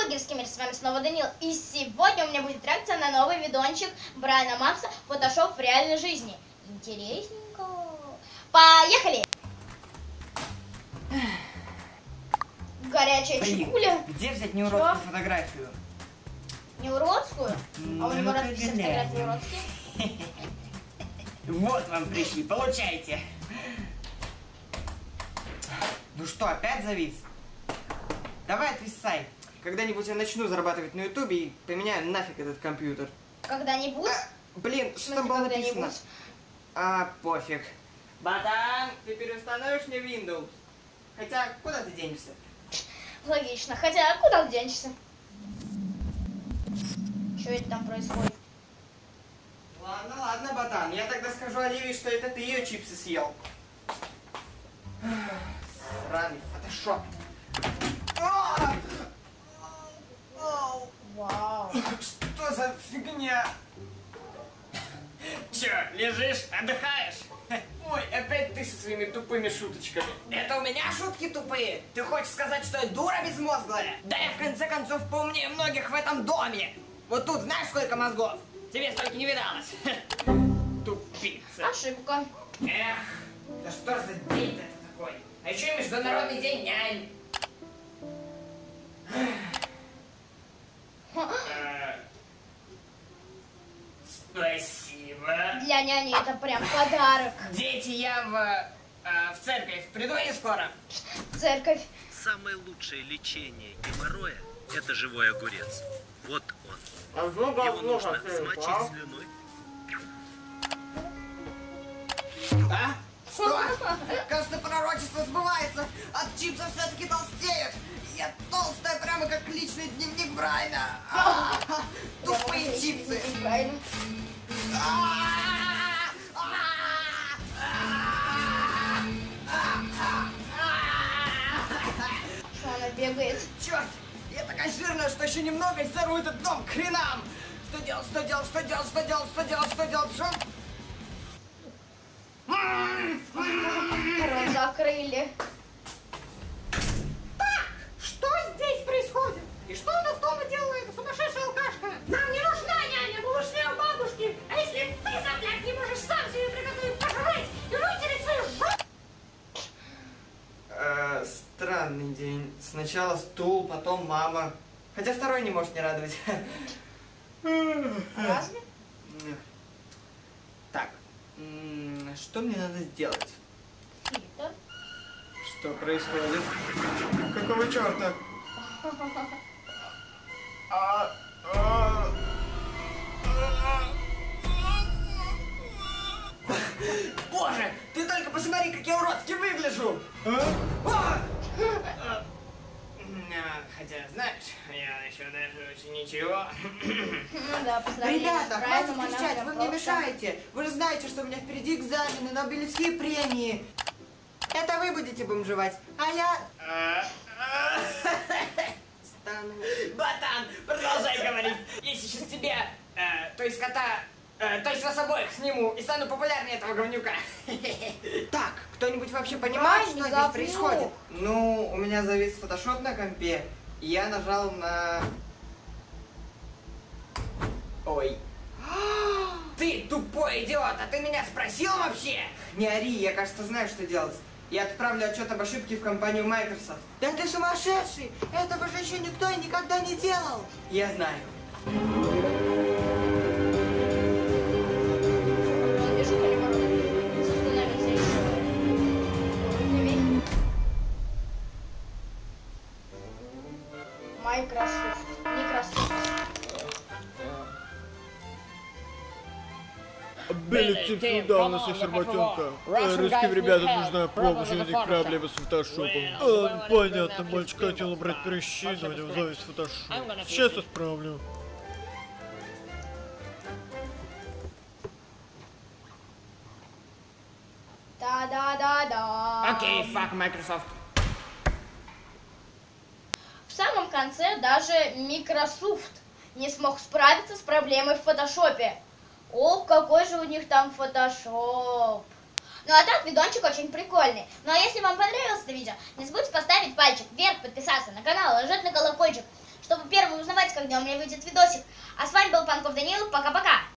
Блогерский мир, с вами снова Данил. И сегодня у меня будет реакция на новый видончик Брайана Мапса Photoshop в реальной жизни. Интересненько. Поехали! Горячая чекуля. Где взять неуродскую фотографию? Неуродскую? А у него раз все фотографии уродские? Вот вам пришли, получайте. Ну что, опять завис? Давай отвисай. Когда-нибудь я начну зарабатывать на ютубе и поменяю нафиг этот компьютер. Когда-нибудь? Блин, что там было написано? Пофиг. Батан, ты переустановишь мне Windows? Хотя, куда ты денешься? Логично. Хотя, куда ты денешься? Что это там происходит? Ладно, ладно, Батан. Я тогда скажу Оливии, что это ты ее чипсы съел. Сраный фотошоп. Вау. Что за фигня? Че, лежишь, отдыхаешь? Ой, опять ты со своими тупыми шуточками. Это у меня шутки тупые? Ты хочешь сказать, что я дура безмозглая? Да я в конце концов поумнее многих в этом доме. Вот тут знаешь, сколько мозгов? Тебе столько не видалось. Тупица. Ошибка. Эх, да что за день это такой? А еще и Международный день нянь. Спасибо. Для няни это прям подарок. Дети, я в церковь приду не скоро. Церковь. Самое лучшее лечение геморроя – это живой огурец. Вот он. Его нужно смочить слюной. А? Что? Кажется, пророчество сбывается. От чипсов все-таки толстеют. Я толстая, прямо как личный дневник Брайана. Тупые чипсы. Правильно. Что она бегает? Черт! Я такая жирная, что еще немного и сорву этот дом к хренам! Что делать, что делать, что делать, что делать, что делать, что делать, что? Рот закрыли. Так, что здесь происходит? И что у нас дома делала эта сумасшедшая алкашка? Нам не нужна няня, мы ушли у бабушки. А если ты, сопляк, не можешь сам себе приготовить пожрать и вытереть свою жопу? Странный день. Сначала стул, потом мама. Хотя второй не может не радовать. Разве? Так, что мне надо сделать? Фильтр. Что происходит? Какого черта? Боже, ты только посмотри, как я уродски выгляжу! Хотя, знаешь, я еще даже очень ничего. Ну да, поздравляю. Ребята, хватит кричать, вы мне мешаете. Вы же знаете, что у меня впереди экзамены, Нобелевские премии. Это вы будете бомжевать, а я... Стану... Батан, продолжай говорить. Я сейчас тебя, то есть кота, то есть вас обоих сниму и стану популярнее этого говнюка. Так, кто-нибудь вообще понимает, что здесь происходит? Ну, у меня завис фотошоп на компе, и я нажал на... Ой. Ты тупой идиот, а ты меня спросил вообще? Не ори, я, кажется, знаю, что делать. Я отправлю отчет об ошибке в компанию Microsoft. Да ты сумасшедший! Этого же еще никто и никогда не делал! Я знаю. Он бежит или ворот? Остановился еще. Microsoft. Билет сюда, у нас есть работенка. Русским ребятам нужна помощь, у них проблемы с фотошопом. Понятно, мальчик хотел убрать прыщи, но у него завис фотошоп. Сейчас исправлю. Да-да-да-да. Окей, fuck Microsoft. В самом конце даже Microsoft не смог справиться с проблемой в фотошопе. Ох, какой же у них там фотошоп. Ну а так, видончик очень прикольный. Ну а если вам понравилось это видео, не забудьте поставить пальчик вверх, подписаться на канал, нажать на колокольчик, чтобы первым днем мне выйдет видосик. А с вами был Панков Данил. Пока-пока.